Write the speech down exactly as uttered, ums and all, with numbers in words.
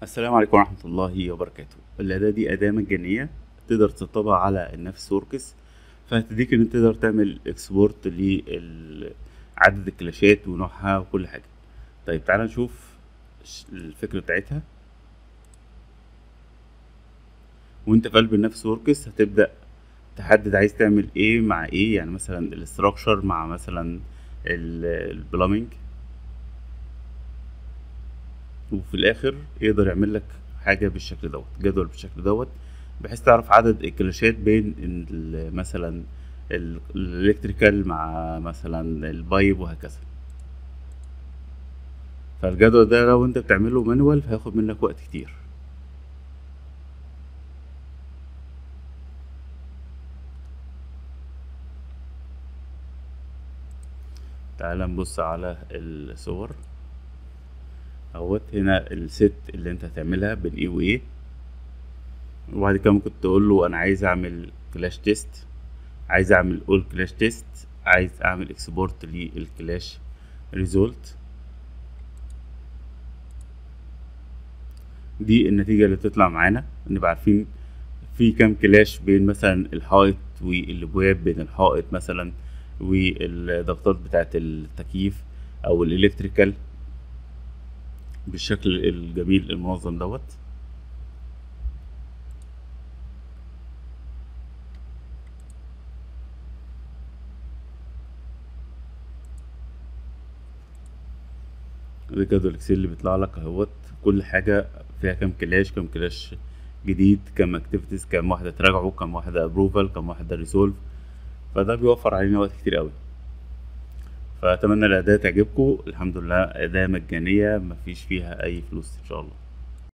السلام عليكم ورحمة الله وبركاته. الأداة دي أداة مجانية تقدر تسطبها على النفس وركس، فهتديك إن أنت تقدر تعمل اكسبورت لعدد الكلاشات ونوعها وكل حاجة. طيب تعالى نشوف ش- الفكرة بتاعتها. وانت في قلب النفس وركس هتبدأ تحدد عايز تعمل ايه مع ايه، يعني مثلا الاستراكشر مع مثلا البلامينج، وفي الاخر يقدر يعمل لك حاجه بالشكل دوت، جدول بالشكل دوت، بحيث تعرف عدد الكلاشات بين ال- مثلا ال- الالكتريكال مع مثلا البايب وهكذا. فالجدول ده لو انت بتعمله مانوال هياخد منك وقت كتير. تعال نبص على الصور اهوت. هنا الست اللي انت هتعملها بين ايه وايه، وبعد كده ممكن تقول له انا عايز اعمل كلاش تيست، عايز اعمل اول كلاش تيست، عايز اعمل اكسبورت للكلاش ريزولت. دي النتيجة اللي بتطلع معانا، نبقى عارفين في كام كلاش بين مثلا الحائط والابواب، بين الحائط مثلا والضغطات بتاعة التكييف او الالكتريكال بالشكل الجميل المنظم دوت. ده جدول الاكسل اللي بيطلع لك اهوت، كل حاجة فيها كام كلاش، كام كلاش جديد، كام اكتيفيتيز، كام واحدة تراجعوا، كام واحدة ابروفال، كام واحدة ريسولف. فده بيوفر علينا وقت كتير قوي. فأتمنى الأداة تعجبكم. الحمد لله أداة مجانية مفيش فيها أي فلوس إن شاء الله.